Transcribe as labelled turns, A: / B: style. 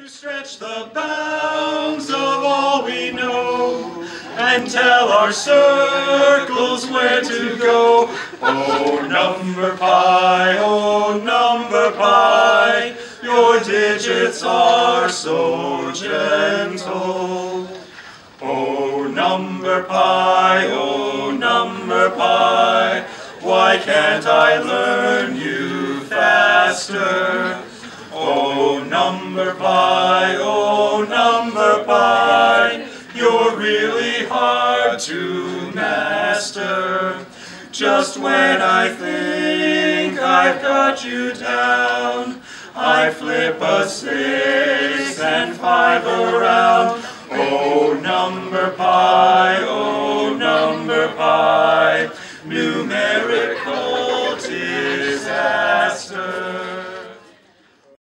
A: stretch the bounds of all we know and tell our circles where to go. Oh, number pi, your digits are so gentle. Oh, number pi, why can't I learn you faster? Oh, number pi, you're really hard to master. Just when I think I've got you down, I flip a 6 and 5 around. Oh, number pi,